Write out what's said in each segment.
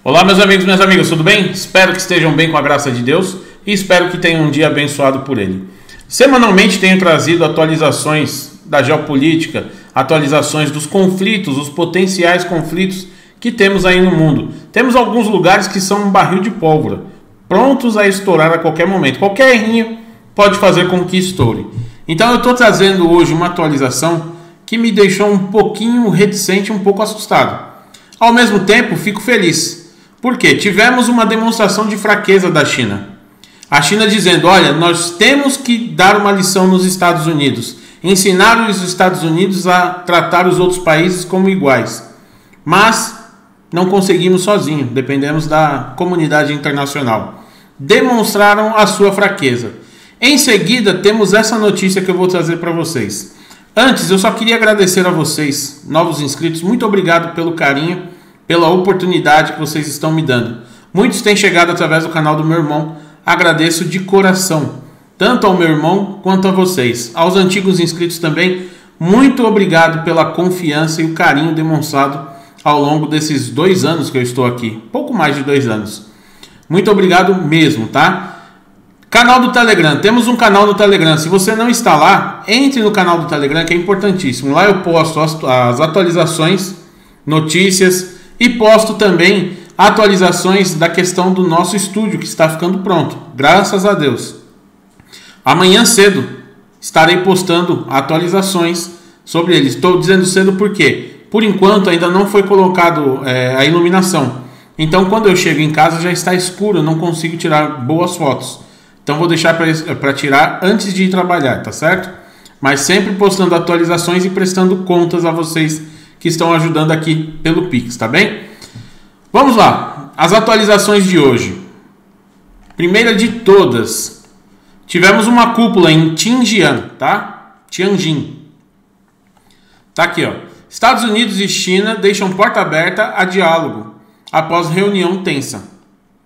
Olá, meus amigos e minhas amigas, tudo bem? Espero que estejam bem com a graça de Deus e espero que tenham um dia abençoado por Ele. Semanalmente tenho trazido atualizações da geopolítica, atualizações dos conflitos, os potenciais conflitos que temos aí no mundo. Temos alguns lugares que são um barril de pólvora, prontos a estourar a qualquer momento. Qualquer errinho pode fazer com que estoure. Então eu estou trazendo hoje uma atualização que me deixou um pouquinho reticente, um pouco assustado. Ao mesmo tempo, fico feliz. Por quê? Tivemos uma demonstração de fraqueza da China. A China dizendo, olha, nós temos que dar uma lição nos Estados Unidos. Ensinar os Estados Unidos a tratar os outros países como iguais. Mas não conseguimos sozinhos, dependemos da comunidade internacional. Demonstraram a sua fraqueza. Em seguida, temos essa notícia que eu vou trazer para vocês. Antes, eu só queria agradecer a vocês, novos inscritos. Muito obrigado pelo carinho, pela oportunidade que vocês estão me dando. Muitos têm chegado através do canal do meu irmão. Agradeço de coração, tanto ao meu irmão quanto a vocês. Aos antigos inscritos também, muito obrigado pela confiança e o carinho demonstrado ao longo desses 2 anos que eu estou aqui. Pouco mais de 2 anos. Muito obrigado mesmo, tá? Canal do Telegram. Temos um canal no Telegram. Se você não está lá, entre no canal do Telegram, que é importantíssimo. Lá eu posto as atualizações, notícias e posto também atualizações da questão do nosso estúdio, que está ficando pronto. Graças a Deus. Amanhã cedo estarei postando atualizações sobre ele. Estou dizendo cedo porque, por enquanto, ainda não foi colocado a iluminação. Então, quando eu chego em casa, já está escuro. Eu não consigo tirar boas fotos. Então, vou deixar para tirar antes de ir trabalhar, tá certo? Mas sempre postando atualizações e prestando contas a vocês que estão ajudando aqui pelo Pix, tá bem? Vamos lá, as atualizações de hoje. Primeira de todas, tivemos uma cúpula em Xinjiang, tá? Tianjin. Tá aqui, ó. Estados Unidos e China deixam porta aberta a diálogo após reunião tensa.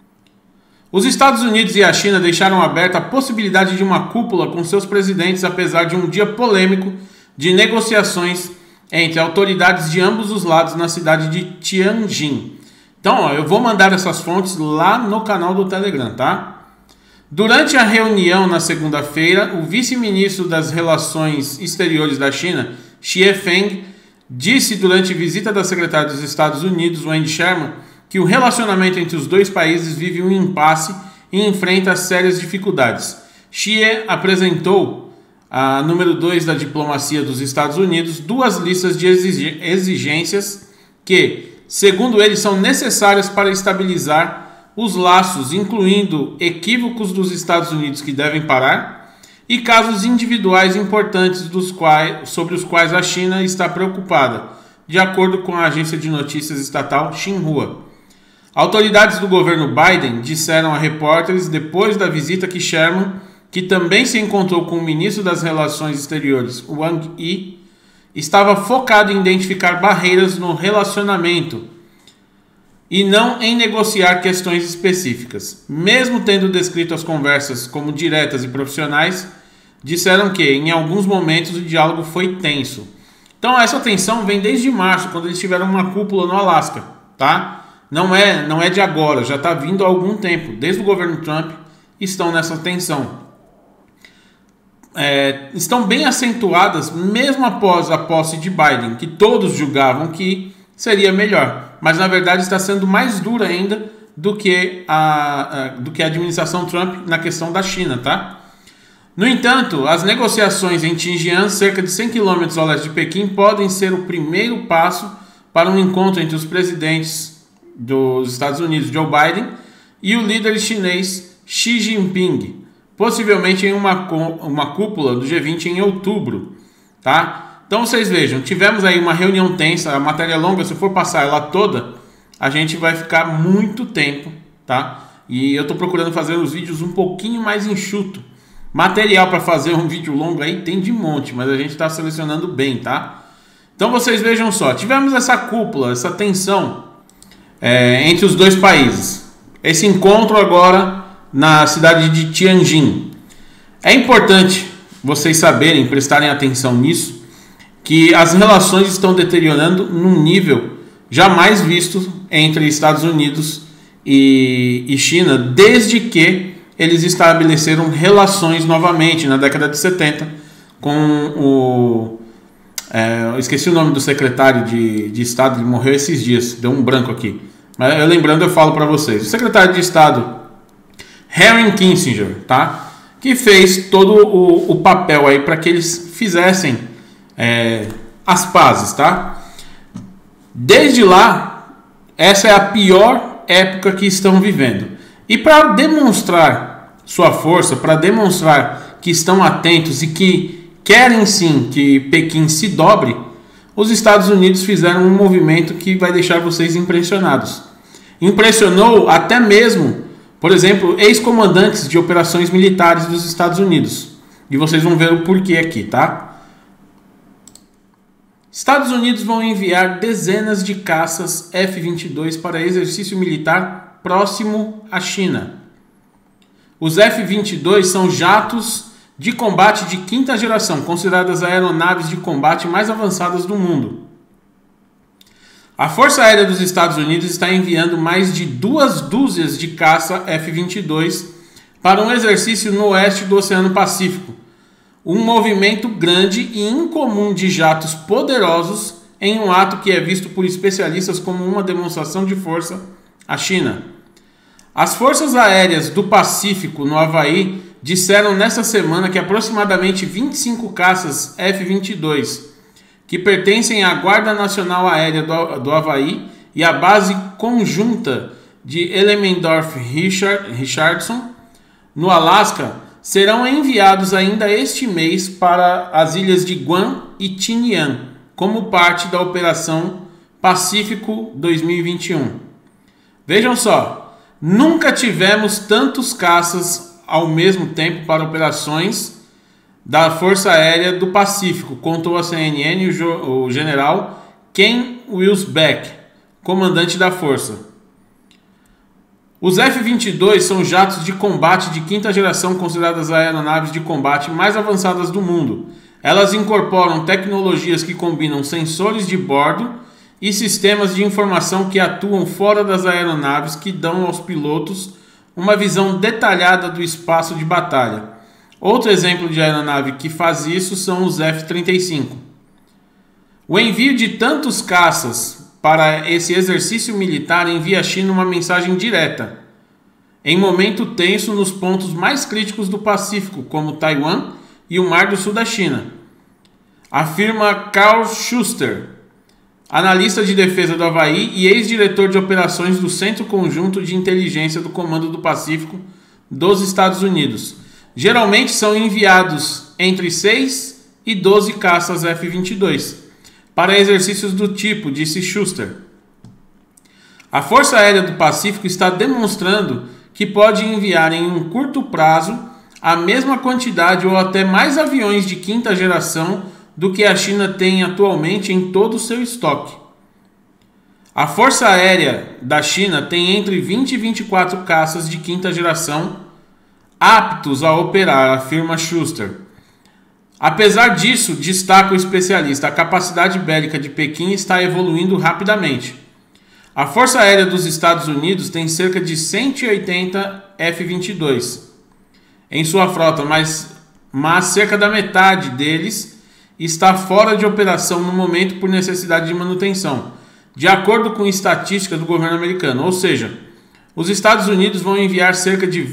Os Estados Unidos e a China deixaram aberta a possibilidade de uma cúpula com seus presidentes, apesar de um dia polêmico de negociações entre autoridades de ambos os lados na cidade de Tianjin. Então, ó, eu vou mandar essas fontes lá no canal do Telegram, tá? Durante a reunião na segunda-feira, o vice-ministro das Relações Exteriores da China, Xie Feng, disse durante visita da secretária dos Estados Unidos, Wendy Sherman, que o relacionamento entre os dois países vive um impasse e enfrenta sérias dificuldades. Xie apresentou a número 2 da diplomacia dos Estados Unidos 2 listas de exigências que, segundo ele, são necessárias para estabilizar os laços, incluindo equívocos dos Estados Unidos que devem parar e casos individuais importantes sobre os quais a China está preocupada, de acordo com a agência de notícias estatal Xinhua. Autoridades do governo Biden disseram a repórteres depois da visita que Sherman, que também se encontrou com o ministro das Relações Exteriores, Wang Yi, estava focado em identificar barreiras no relacionamento e não em negociar questões específicas. Mesmo tendo descrito as conversas como diretas e profissionais, disseram que, em alguns momentos, o diálogo foi tenso. Então, essa tensão vem desde março, quando eles tiveram uma cúpula no Alasca, tá? Não é de agora, já está vindo há algum tempo. Desde o governo Trump estão nessa tensão. Estão bem acentuadas mesmo após a posse de Biden, que todos julgavam que seria melhor, mas na verdade está sendo mais dura ainda do que a administração Trump na questão da China, tá? No entanto, as negociações em Xinjiang, cerca de 100 km ao leste de Pequim, podem ser o primeiro passo para um encontro entre os presidentes dos Estados Unidos, Joe Biden, e o líder chinês Xi Jinping, possivelmente em uma cúpula do G20 em outubro, tá? Então vocês vejam, tivemos aí uma reunião tensa, a matéria longa, se eu for passar ela toda, a gente vai ficar muito tempo, tá? E eu tô procurando fazer os vídeos um pouquinho mais enxuto. Material para fazer um vídeo longo aí tem de monte, mas a gente está selecionando bem, tá? Então vocês vejam só, tivemos essa cúpula, essa tensão entre os dois países. Esse encontro agora na cidade de Tianjin. É importante vocês saberem, prestarem atenção nisso, que as relações estão deteriorando num nível jamais visto entre Estados Unidos e China, desde que eles estabeleceram relações novamente na década de 70 com eu esqueci o nome do secretário de Estado, ele morreu esses dias, deu um branco aqui. Mas eu lembrando, eu falo para vocês. O secretário de Estado, Henry Kissinger, tá? Que fez todo o papel aí para que eles fizessem as pazes, tá? Desde lá, essa é a pior época que estão vivendo. E para demonstrar sua força, para demonstrar que estão atentos e que querem sim que Pequim se dobre, os Estados Unidos fizeram um movimento que vai deixar vocês impressionados. Impressionou até mesmo, por exemplo, ex-comandantes de operações militares dos Estados Unidos. E vocês vão ver o porquê aqui, tá? Estados Unidos vão enviar dezenas de caças F-22 para exercício militar próximo à China. Os F-22 são jatos de combate de quinta geração, consideradas aeronaves de combate mais avançadas do mundo. A Força Aérea dos Estados Unidos está enviando mais de 2 dúzias de caça F-22 para um exercício no oeste do Oceano Pacífico, um movimento grande e incomum de jatos poderosos em um ato que é visto por especialistas como uma demonstração de força à China. As Forças Aéreas do Pacífico, no Havaí, disseram nesta semana que aproximadamente 25 caças F-22, que pertencem à Guarda Nacional Aérea do Havaí e à base conjunta de Elmendorf-Richardson, no Alasca, serão enviados ainda este mês para as ilhas de Guam e Tinian, como parte da Operação Pacífico 2021. Vejam só, nunca tivemos tantos caças ao mesmo tempo para operações da Força Aérea do Pacífico, contou a CNN o general Ken Wilsbeck, comandante da força. Os F-22 são jatos de combate de quinta geração consideradas aeronaves de combate mais avançadas do mundo. Elas incorporam tecnologias que combinam sensores de bordo e sistemas de informação que atuam fora das aeronaves, que dão aos pilotos uma visão detalhada do espaço de batalha. Outro exemplo de aeronave que faz isso são os F-35. O envio de tantos caças para esse exercício militar envia à China uma mensagem direta, em momento tenso nos pontos mais críticos do Pacífico, como Taiwan e o Mar do Sul da China, afirma Carl Schuster, analista de defesa do Havaí e ex-diretor de operações do Centro Conjunto de Inteligência do Comando do Pacífico dos Estados Unidos. Geralmente são enviados entre 6 e 12 caças F-22 para exercícios do tipo, disse Schuster. A Força Aérea do Pacífico está demonstrando que pode enviar em um curto prazo a mesma quantidade ou até mais aviões de quinta geração do que a China tem atualmente em todo o seu estoque. A Força Aérea da China tem entre 20 e 24 caças de quinta geração aptos a operar, afirma Schuster. Apesar disso, destaca o especialista, a capacidade bélica de Pequim está evoluindo rapidamente. A Força Aérea dos Estados Unidos tem cerca de 180 F-22 em sua frota, mas cerca da metade deles está fora de operação no momento por necessidade de manutenção, de acordo com estatísticas do governo americano. Ou seja, os Estados Unidos vão enviar cerca de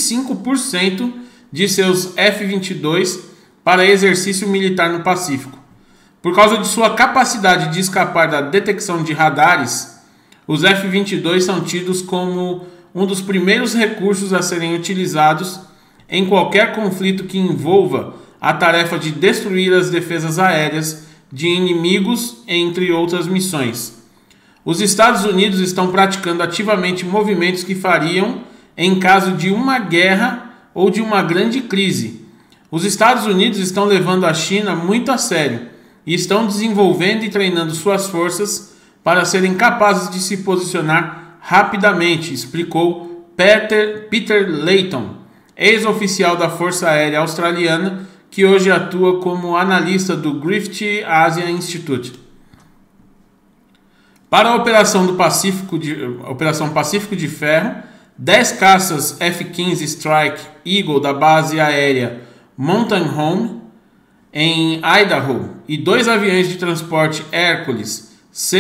25% de seus F-22 para exercício militar no Pacífico. Por causa de sua capacidade de escapar da detecção de radares, os F-22 são tidos como um dos primeiros recursos a serem utilizados em qualquer conflito que envolva a tarefa de destruir as defesas aéreas de inimigos, entre outras missões. Os Estados Unidos estão praticando ativamente movimentos que fariam em caso de uma guerra ou de uma grande crise. Os Estados Unidos estão levando a China muito a sério e estão desenvolvendo e treinando suas forças para serem capazes de se posicionar rapidamente, explicou Peter Layton, ex-oficial da Força Aérea Australiana, que hoje atua como analista do Griffith Asia Institute. Para a Operação Pacífico de Ferro, 10 caças F-15 Strike Eagle da base aérea Mountain Home, em Idaho, e 2 aviões de transporte Hercules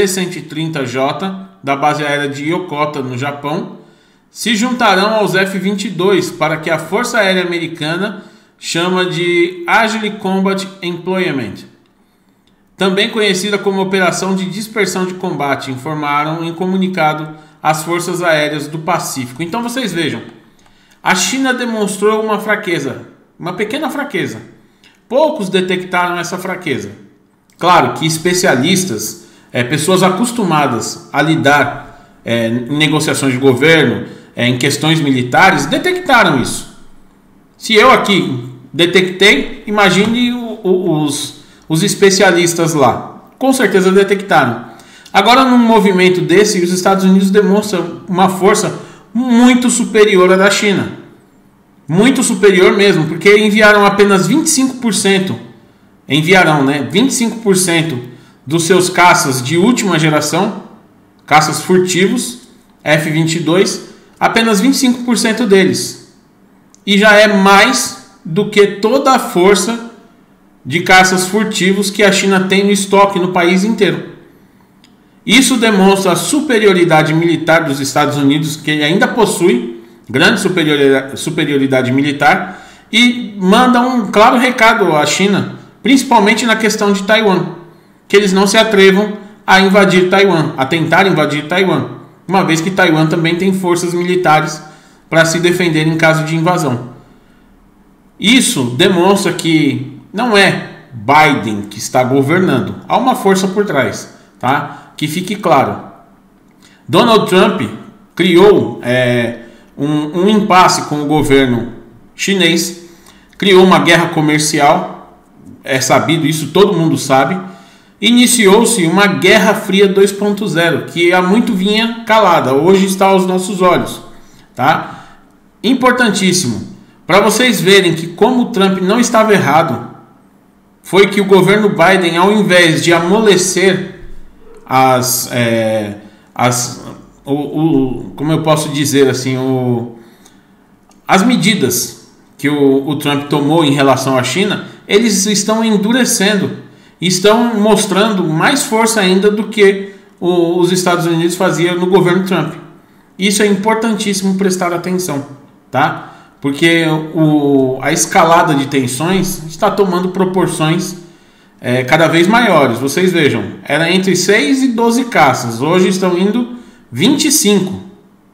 C-130J da base aérea de Yokota, no Japão, se juntarão aos F-22 para que a Força Aérea Americana chama de Agile Combat Employment, também conhecida como Operação de Dispersão de Combate, informaram em comunicado as Forças Aéreas do Pacífico. Então vocês vejam, a China demonstrou uma fraqueza, uma pequena fraqueza. Poucos detectaram essa fraqueza. Claro que especialistas, pessoas acostumadas a lidar em negociações de governo, em questões militares, detectaram isso. Se eu aqui detectei, imagine os especialistas lá. Com certeza detectaram. Agora, num movimento desse, os Estados Unidos demonstram uma força muito superior à da China. Muito superior mesmo, porque enviaram apenas 25%. Enviarão, né? 25% dos seus caças de última geração, caças furtivos, F-22, apenas 25% deles. E já é mais do que toda a força de caças furtivos que a China tem no estoque no país inteiro. Isso demonstra a superioridade militar dos Estados Unidos, que ainda possui grande superioridade militar, e manda um claro recado à China, principalmente na questão de Taiwan, que eles não se atrevam a invadir Taiwan, a tentar invadir Taiwan, uma vez que Taiwan também tem forças militares para se defender em caso de invasão. Isso demonstra que não é Biden que está governando, há uma força por trás, tá? Que fique claro. Donald Trump criou um impasse com o governo chinês, criou uma guerra comercial, é sabido, isso todo mundo sabe. Iniciou-se uma Guerra Fria 2.0, que há muito vinha calada, hoje está aos nossos olhos, tá? Importantíssimo, para vocês verem que como o Trump não estava errado, foi que o governo Biden, ao invés de amolecer como eu posso dizer assim, as medidas que o Trump tomou em relação à China, eles estão endurecendo, estão mostrando mais força ainda do que os Estados Unidos faziam no governo Trump. Isso é importantíssimo prestar atenção, tá? Porque a escalada de tensões está tomando proporções cada vez maiores. Vocês vejam, era entre 6 e 12 caças, hoje estão indo 25.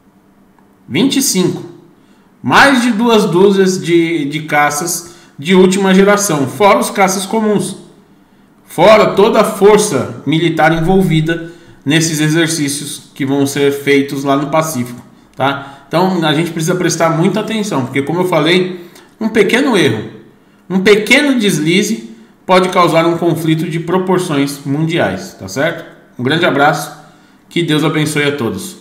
Mais de 2 dúzias de caças de última geração, fora os caças comuns, fora toda a força militar envolvida nesses exercícios que vão ser feitos lá no Pacífico, tá? Então a gente precisa prestar muita atenção, porque como eu falei, um pequeno erro, um pequeno deslize pode causar um conflito de proporções mundiais, tá certo? Um grande abraço, que Deus abençoe a todos.